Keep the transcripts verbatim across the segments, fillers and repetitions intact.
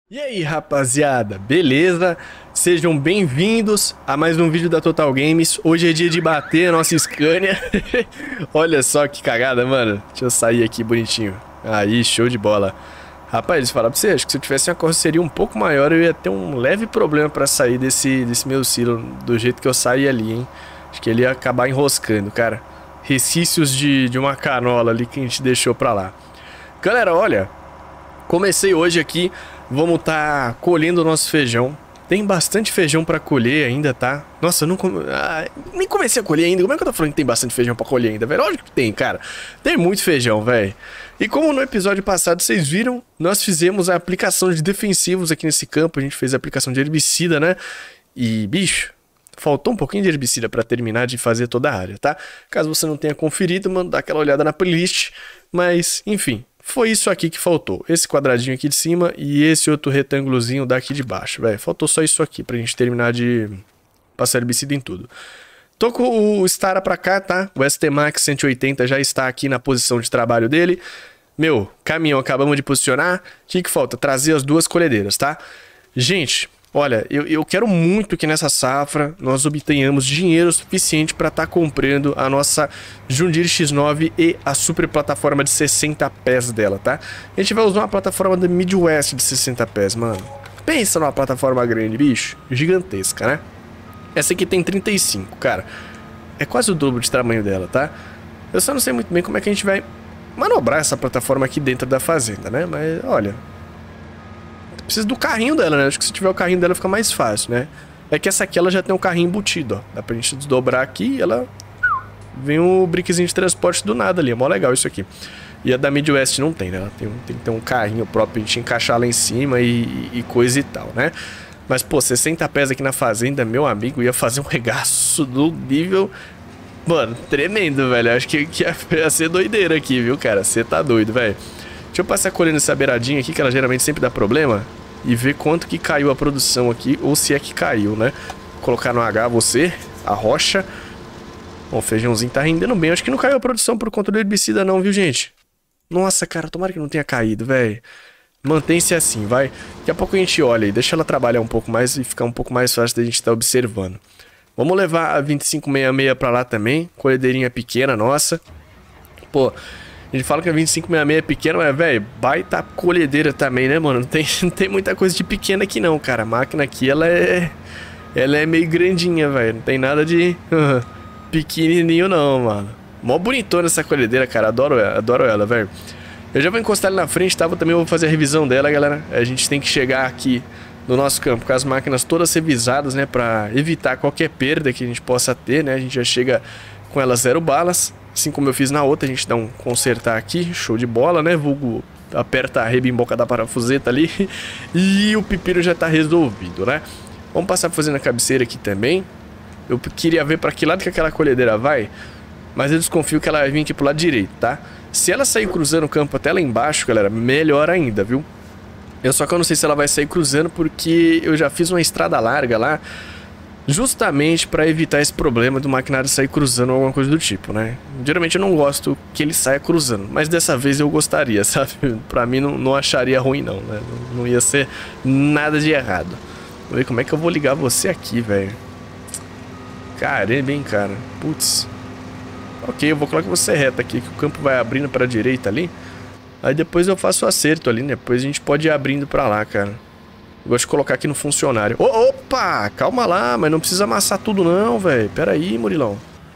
E aí, rapaziada, beleza? Sejam bem-vindos a mais um vídeo da Total Games. Hoje é dia de bater a nossa Scania. Olha só que cagada, mano. Deixa eu sair aqui bonitinho. Aí, show de bola. Rapaz, deixa eu falar pra você, acho que se eu tivesse uma carroceria um pouco maior, eu ia ter um leve problema pra sair desse, desse meu silo do jeito que eu saí ali, hein? Acho que ele ia acabar enroscando, cara. Resquícios de, de uma canola ali que a gente deixou pra lá. Galera, olha, comecei hoje aqui. Vamos estar tá colhendo o nosso feijão. Tem bastante feijão pra colher ainda, tá? Nossa, eu não come... ah, nem comecei a colher ainda. Como é que eu tô falando que tem bastante feijão pra colher ainda, velho? Lógico que tem, cara. Tem muito feijão, velho. E como no episódio passado vocês viram, nós fizemos a aplicação de defensivos aqui nesse campo. A gente fez a aplicação de herbicida, né? E, bicho, faltou um pouquinho de herbicida pra terminar de fazer toda a área, tá? Caso você não tenha conferido, mano, dá aquela olhada na playlist. Mas, enfim... Foi isso aqui que faltou, esse quadradinho aqui de cima e esse outro retângulozinho daqui de baixo, velho. Faltou só isso aqui pra gente terminar de passar herbicida em tudo. Tô com o Stara pra cá, tá? O S T Max cento e oitenta já está aqui na posição de trabalho dele. Meu, caminhão acabamos de posicionar. O que que falta? Trazer as duas colhedeiras, tá? Gente... Olha, eu, eu quero muito que nessa safra nós obtenhamos dinheiro suficiente para estar tá comprando a nossa Jundir X nove e a super plataforma de sessenta pés dela, tá? A gente vai usar uma plataforma da Midwest de sessenta pés, mano. Pensa numa plataforma grande, bicho. Gigantesca, né? Essa aqui tem trinta e cinco, cara. É quase o dobro de tamanho dela, tá? Eu só não sei muito bem como é que a gente vai manobrar essa plataforma aqui dentro da fazenda, né? Mas, olha... Precisa do carrinho dela, né? Acho que se tiver o carrinho dela fica mais fácil, né? É que essa aqui ela já tem um carrinho embutido, ó. Dá pra gente desdobrar aqui e ela... Vem um briquezinho de transporte do nada ali. É mó legal isso aqui. E a da Midwest não tem, né? Ela tem, tem que ter um carrinho próprio pra gente encaixar lá em cima e, e coisa e tal, né? Mas, pô, sessenta pés aqui na fazenda, meu amigo, ia fazer um regaço do nível... Mano, tremendo, velho. Acho que, que ia ser doideira aqui, viu, cara? Você tá doido, velho. Deixa eu passar colhendo essa beiradinha aqui, que ela geralmente sempre dá problema. E ver quanto que caiu a produção aqui, ou se é que caiu, né? Vou colocar no H você, a rocha. Bom, o feijãozinho tá rendendo bem. Acho que não caiu a produção por conta do herbicida não, viu, gente? Nossa, cara, tomara que não tenha caído, velho. Mantém-se assim, vai. Daqui a pouco a gente olha e deixa ela trabalhar um pouco mais e ficar um pouco mais fácil da gente estar observando. Vamos levar a vinte e cinco sessenta e seis pra lá também. Colhedeirinha pequena, nossa. Pô... A gente fala que a vinte e cinco sessenta e seis é pequena, mas, velho, baita colhedeira também, né, mano? Não tem, não tem muita coisa de pequena aqui, não, cara. A máquina aqui, ela é... Ela é meio grandinha, velho. Não tem nada de uh, pequenininho, não, mano. Mó bonitona essa colhedeira, cara. Adoro ela, adoro ela, velho. Eu já vou encostar ali na frente, tá? Eu também vou fazer a revisão dela, galera. A gente tem que chegar aqui no nosso campo com as máquinas todas revisadas, né? Pra evitar qualquer perda que a gente possa ter, né? A gente já chega com elas zero balas. Assim como eu fiz na outra, a gente dá um consertar aqui, show de bola, né? Vulgo aperta a rebimboca da parafuseta ali e o pepino já tá resolvido, né? Vamos passar fazendo a cabeceira aqui também. Eu queria ver para que lado que aquela colhedeira vai, mas eu desconfio que ela vai vir aqui pro lado direito, tá? Se ela sair cruzando o campo até lá embaixo, galera, melhor ainda, viu? Eu só que eu não sei se ela vai sair cruzando porque eu já fiz uma estrada larga lá, justamente para evitar esse problema do maquinário sair cruzando ou alguma coisa do tipo, né? Geralmente eu não gosto que ele saia cruzando, mas dessa vez eu gostaria, sabe? Pra mim não, não acharia ruim não, né? Não, não ia ser nada de errado. Vamos ver como é que eu vou ligar você aqui, velho. Caramba, hein, cara. Putz. Ok, eu vou colocar você reta aqui, que o campo vai abrindo pra direita ali. Aí depois eu faço o acerto ali, né? Depois a gente pode ir abrindo pra lá, cara. Eu gosto de colocar aqui no funcionário. Oh, opa! Calma lá, mas não precisa amassar tudo não, velho. Pera aí, Murilão.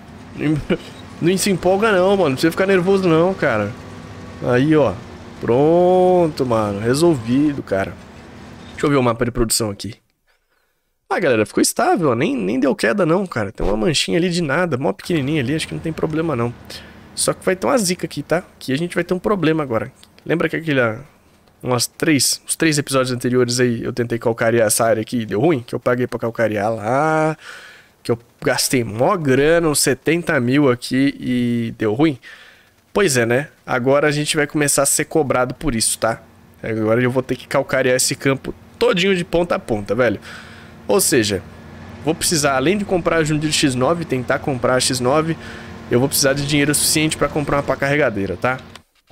Não se empolga não, mano. Não precisa ficar nervoso não, cara. Aí, ó. Pronto, mano. Resolvido, cara. Deixa eu ver o mapa de produção aqui. Ah, galera, ficou estável, ó. Nem, nem deu queda não, cara. Tem uma manchinha ali de nada, mó pequenininha ali. Acho que não tem problema não. Só que vai ter uma zica aqui, tá? Aqui a gente vai ter um problema agora. Lembra que aquele... Umas três, uns três episódios anteriores aí eu tentei calcarear essa área aqui e deu ruim? Que eu paguei pra calcarear lá, que eu gastei mó grana, uns setenta mil aqui e deu ruim? Pois é, né? Agora a gente vai começar a ser cobrado por isso, tá? Agora eu vou ter que calcarear esse campo todinho de ponta a ponta, velho. Ou seja, vou precisar, além de comprar a Jundir X nove, tentar comprar a X nove, eu vou precisar de dinheiro suficiente pra comprar uma pá carregadeira, tá?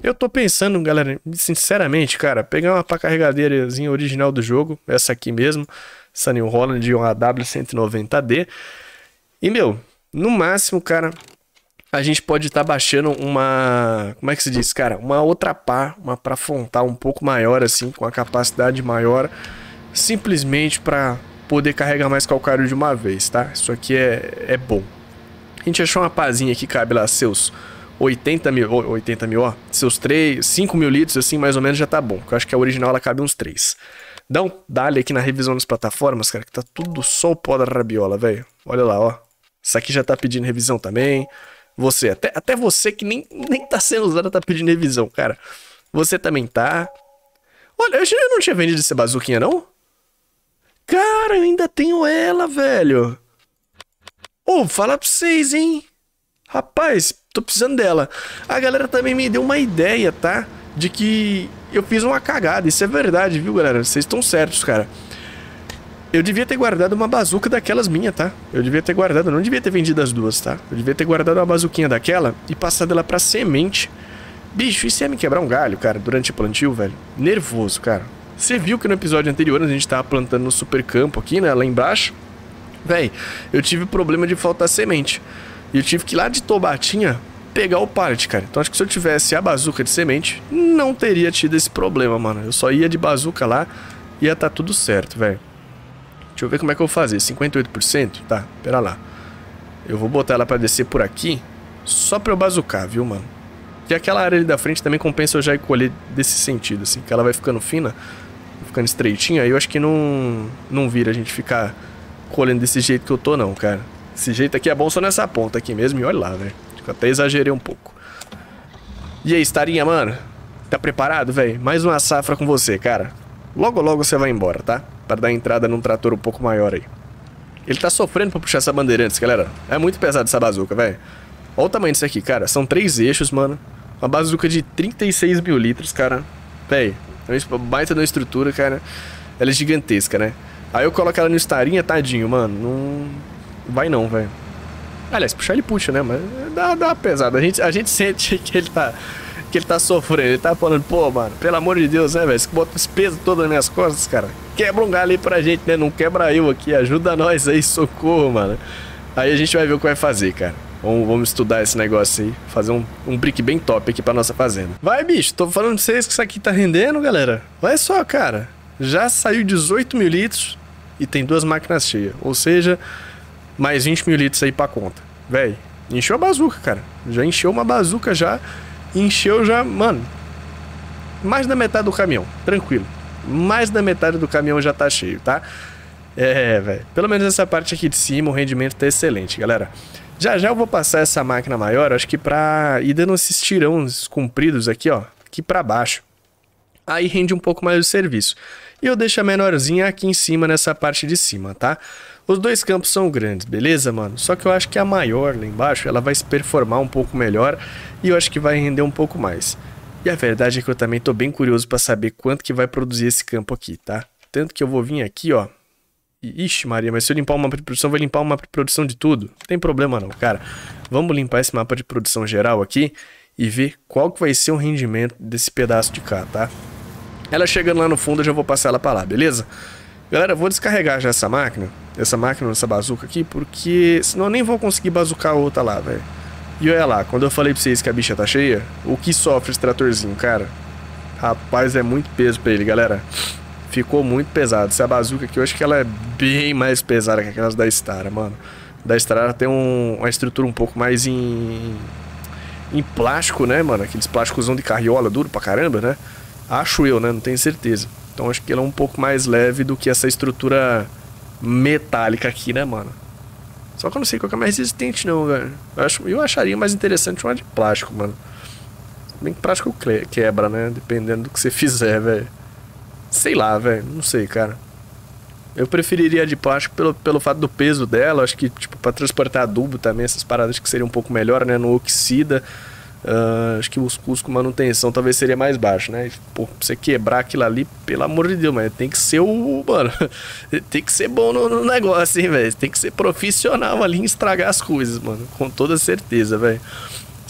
Eu tô pensando, galera, sinceramente, cara, pegar uma pá carregadeirazinha original do jogo, essa aqui mesmo, essa New Holland, uma A W cento e noventa D. E, meu, no máximo, cara, a gente pode estar tá baixando uma... Como é que se diz, cara? Uma outra pá, uma pra frontal um pouco maior, assim, com a capacidade maior, simplesmente pra poder carregar mais calcário de uma vez, tá? Isso aqui é, é bom. A gente achou uma pazinha que cabe lá seus oitenta mil, oitenta mil, ó, seus três, cinco mil litros, assim, mais ou menos já tá bom. Eu acho que a original ela cabe uns três. Dá um dale aqui na revisão das plataformas, cara, que tá tudo só o pó da rabiola, velho. Olha lá, ó. Isso aqui já tá pedindo revisão também. Você, até, até você que nem, nem tá sendo usada tá pedindo revisão, cara. Você também tá. Olha, eu já não tinha vendido essa bazuquinha, não? Cara, eu ainda tenho ela, velho. Ô, oh, fala pra vocês, hein? Rapaz, tô precisando dela. A galera também me deu uma ideia, tá? De que eu fiz uma cagada. Isso é verdade, viu, galera? Vocês estão certos, cara. Eu devia ter guardado uma bazuca daquelas minhas, tá? Eu devia ter guardado, eu não devia ter vendido as duas, tá? Eu devia ter guardado uma bazuquinha daquela e passado ela pra semente. Bicho, isso ia me quebrar um galho, cara, durante o plantio, velho. Nervoso, cara. Você viu que no episódio anterior a gente tava plantando no super campo aqui, né? Lá embaixo. Véi, eu tive problema de faltar semente. E eu tive que ir lá de Tobatinha pegar o pallet, cara. Então acho que se eu tivesse a bazuca de semente, não teria tido esse problema, mano. Eu só ia de bazuca lá e ia tá tudo certo, velho. Deixa eu ver como é que eu vou fazer. cinquenta e oito por cento? Tá, pera lá. Eu vou botar ela pra descer por aqui só pra eu bazucar, viu, mano? Que aquela área ali da frente também compensa eu já ir colher desse sentido, assim. Que ela vai ficando fina, ficando estreitinha. Aí eu acho que não, não vira a gente ficar colhendo desse jeito que eu tô, não, cara. Esse jeito aqui é bom só nessa ponta aqui mesmo. E olha lá, velho. Até exagerei um pouco. E aí, Starinha, mano? Tá preparado, velho? Mais uma safra com você, cara. Logo, logo você vai embora, tá? Para dar entrada num trator um pouco maior aí. Ele tá sofrendo pra puxar essa Bandeirantes, galera. É muito pesado essa bazuca, velho. Olha o tamanho disso aqui, cara. São três eixos, mano. Uma bazuca de trinta e seis mil litros, cara. Velho, é uma baita da estrutura, cara. Ela é gigantesca, né? Aí eu coloco ela no Starinha, tadinho, mano. Não vai não, velho. Aliás, puxar ele puxa, né? Mas dá, dá uma pesada. A gente, a gente sente que ele tá... que ele tá sofrendo, ele tá falando, pô, mano, pelo amor de Deus, né, velho? Você bota esse peso todo nas minhas costas, cara. Quebra um galho aí pra gente, né? Não quebra eu aqui, ajuda nós aí, socorro, mano. Aí a gente vai ver o que vai fazer, cara. Vamos, vamos estudar esse negócio aí, fazer um, um brick bem top aqui pra nossa fazenda. Vai, bicho, tô falando pra vocês que isso aqui tá rendendo, galera. Olha só, cara. Já saiu dezoito mil litros e tem duas máquinas cheias. Ou seja, mais vinte mil litros aí pra conta. Véi, encheu a bazuca, cara. Já encheu uma bazuca já. Encheu já, mano, mais da metade do caminhão, tranquilo. Mais da metade do caminhão já tá cheio, tá? É, velho. Pelo menos essa parte aqui de cima o rendimento tá excelente, galera. Já já eu vou passar essa máquina maior, acho que pra ir dando esses tirões compridos aqui, ó, aqui pra baixo. Aí rende um pouco mais o serviço. E eu deixo a menorzinha aqui em cima, nessa parte de cima, tá? Os dois campos são grandes, beleza, mano? Só que eu acho que a maior lá embaixo, ela vai se performar um pouco melhor e eu acho que vai render um pouco mais. E a verdade é que eu também tô bem curioso pra saber quanto que vai produzir esse campo aqui, tá? Tanto que eu vou vir aqui, ó. E, ixi, Maria, mas se eu limpar o mapa de produção, eu vou limpar o mapa de produção de tudo. Não tem problema não, cara. Vamos limpar esse mapa de produção geral aqui e ver qual que vai ser o rendimento desse pedaço de cá, tá? Ela chegando lá no fundo, eu já vou passar ela pra lá, beleza? Galera, eu vou descarregar já essa máquina, essa máquina, essa bazuca aqui, porque senão eu nem vou conseguir bazucar a outra lá, velho. E olha lá, quando eu falei pra vocês que a bicha tá cheia, o que sofre esse tratorzinho, cara? Rapaz, é muito peso pra ele, galera. Ficou muito pesado. Essa bazuca aqui, eu acho que ela é bem mais pesada que aquelas da Stara, mano. Da Stara tem um, uma estrutura um pouco mais em... em plástico, né, mano? Aqueles plásticosão de carriola duro pra caramba, né? Acho eu, né? Não tenho certeza. Então acho que ela é um pouco mais leve do que essa estrutura metálica aqui, né, mano? Só que eu não sei qual que é mais resistente, não, velho. Eu, acho, eu acharia mais interessante uma de plástico, mano. Bem que plástico quebra, né? Dependendo do que você fizer, velho. Sei lá, velho. Não sei, cara. Eu preferiria a de plástico pelo, pelo fato do peso dela. Acho que, tipo, pra transportar adubo também, essas paradas que seria um pouco melhor, né? Não oxida. Uh, acho que os custos com manutenção talvez seria mais baixo, né? Pô, pra você quebrar aquilo ali, pelo amor de Deus, mas tem que ser o... Mano, tem que ser bom no, no negócio, hein, velho? Tem que ser profissional ali em estragar as coisas, mano. Com toda certeza, velho.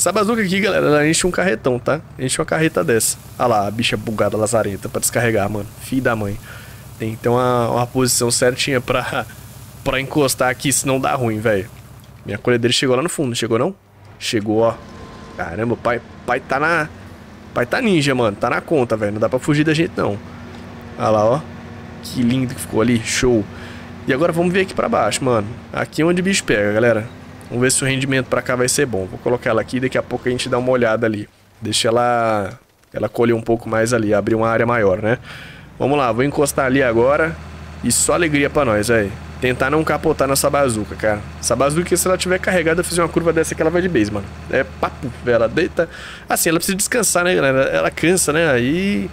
Essa bazuca aqui, galera, ela enche um carretão, tá? Enche uma carreta dessa. Olha lá, a bicha bugada lazarenta pra descarregar, mano. Filho da mãe. Tem que ter uma, uma posição certinha pra, pra encostar aqui, senão dá ruim, velho. Minha colhedeira chegou lá no fundo, chegou não? Chegou, ó. Caramba, o pai, pai tá na... Pai tá ninja, mano. Tá na conta, velho. Não dá pra fugir da gente, não. Olha lá, ó. Que lindo que ficou ali. Show. E agora vamos ver aqui pra baixo, mano. Aqui é onde o bicho pega, galera. Vamos ver se o rendimento pra cá vai ser bom. Vou colocar ela aqui e daqui a pouco a gente dá uma olhada ali. Deixa ela... Ela colher um pouco mais ali. Abrir uma área maior, né? Vamos lá. Vou encostar ali agora. E só alegria pra nós, velho. Tentar não capotar nessa bazuca, cara. Essa bazuca, se ela tiver carregada, eu fizer uma curva dessa aqui, ela vai de base, mano. É papo, velho. Ela deita... Assim, ela precisa descansar, né, galera? Ela cansa, né? Aí...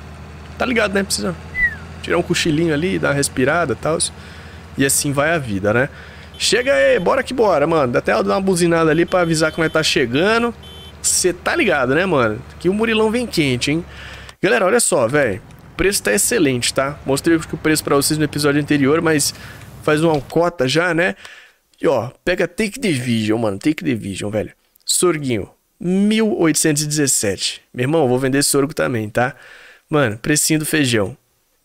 Tá ligado, né? Precisa tirar um cochilinho ali, dar uma respirada e tal. E assim vai a vida, né? Chega aí, bora que bora, mano. Dá até ela dar uma buzinada ali pra avisar que nós tá chegando. Você tá ligado, né, mano? Que o Murilão vem quente, hein? Galera, olha só, velho. O preço tá excelente, tá? Mostrei o preço pra vocês no episódio anterior, mas... Faz uma cota já, né? E ó, pega Take Division, mano. Take Division, velho. Sorguinho, mil oitocentos e dezessete. Meu irmão, eu vou vender sorgo também, tá? Mano, precinho do feijão.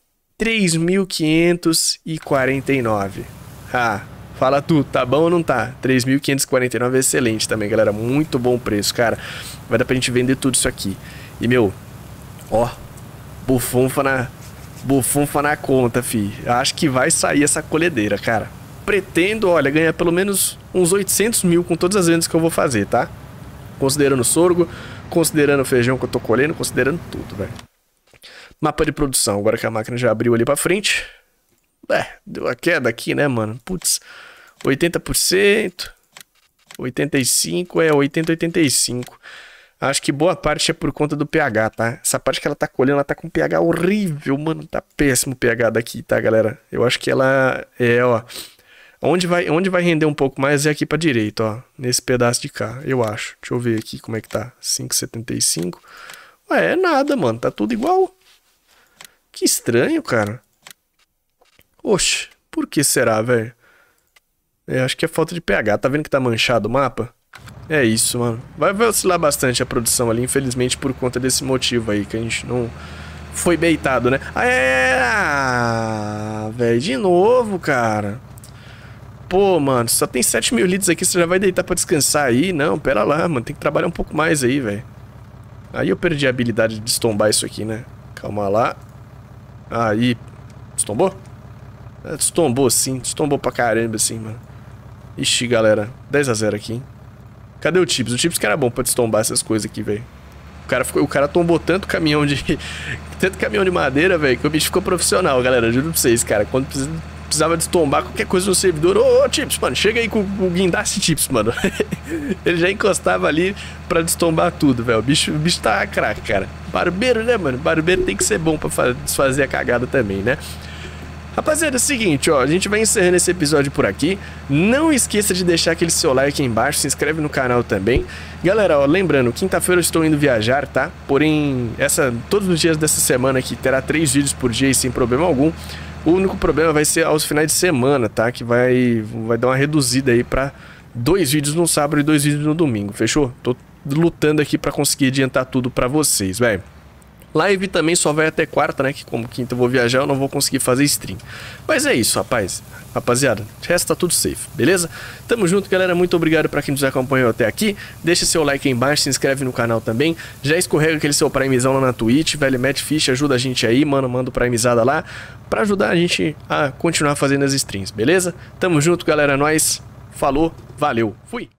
três mil quinhentos e quarenta e nove. Ah, fala tu, tá bom ou não tá? três mil quinhentos e quarenta e nove é excelente também, galera. Muito bom o preço, cara. Vai dar pra gente vender tudo isso aqui. E, meu, ó, bufunfa na... Bufunfa na conta, fi. Acho que vai sair essa colhedeira, cara. Pretendo, olha, ganhar pelo menos uns oitocentos mil com todas as vendas que eu vou fazer, tá? Considerando o sorgo, considerando o feijão que eu tô colhendo, considerando tudo, velho. Mapa de produção, agora que a máquina já abriu ali pra frente. É, deu a queda aqui, né, mano? Putz, oitenta por cento. oitenta e cinco por cento, é, oitenta, oitenta e cinco por cento. Acho que boa parte é por conta do pH, tá? Essa parte que ela tá colhendo, ela tá com pH horrível, mano. Tá péssimo o pH daqui, tá, galera? Eu acho que ela é, ó... Onde vai, onde vai render um pouco mais é aqui pra direita, ó. Nesse pedaço de cá, eu acho. Deixa eu ver aqui como é que tá. cinco vírgula setenta e cinco. Ué, é nada, mano. Tá tudo igual. Que estranho, cara. Oxe, por que será, velho? É, acho que é falta de pH. Tá vendo que tá manchado o mapa? É isso, mano. Vai, vai oscilar bastante a produção ali, infelizmente, por conta desse motivo aí, que a gente não foi baitado, né? Ah, é... Ah, velho, de novo, cara. Pô, mano, só tem sete mil litros aqui, você já vai deitar pra descansar aí? Não, pera lá, mano, tem que trabalhar um pouco mais aí, velho. Aí eu perdi a habilidade de destombar isso aqui, né? Calma lá. Aí, destombou? É, destombou sim, destombou pra caramba assim, mano. Ixi, galera, dez a zero aqui, hein? Cadê o Tips? O Tips que era bom pra destombar essas coisas aqui, velho. O cara, ficou, o cara tombou tanto caminhão de... tanto caminhão de madeira, velho, que o bicho ficou profissional, galera. Juro pra vocês, cara. Quando precisava destombar qualquer coisa no servidor... Ô, ô, Tips, mano, chega aí com o guindaste Tips, mano. Ele já encostava ali pra destombar tudo, velho. O bicho, o bicho tá craque, cara. Barbeiro, né, mano? Barbeiro tem que ser bom pra desfazer a cagada também, né? Rapaziada, é o seguinte, ó, a gente vai encerrando esse episódio por aqui. Não esqueça de deixar aquele seu like aí embaixo, se inscreve no canal também. Galera, ó, lembrando, quinta-feira eu estou indo viajar, tá? Porém, essa, todos os dias dessa semana aqui terá três vídeos por dia e sem problema algum. O único problema vai ser aos finais de semana, tá? Que vai, vai dar uma reduzida aí pra dois vídeos no sábado e dois vídeos no domingo, fechou? Tô lutando aqui pra conseguir adiantar tudo pra vocês, velho. Live também só vai até quarta, né? Que como quinta eu vou viajar, eu não vou conseguir fazer stream. Mas é isso, rapaz. Rapaziada, o resto tá tudo safe, beleza? Tamo junto, galera. Muito obrigado pra quem nos acompanhou até aqui. Deixa seu like aí embaixo, se inscreve no canal também. Já escorrega aquele seu primezão lá na Twitch, velho. Mete ficha, ajuda a gente aí, mano. Manda o primezada lá pra ajudar a gente a continuar fazendo as streams, beleza? Tamo junto, galera. É nóis. Falou, valeu, fui!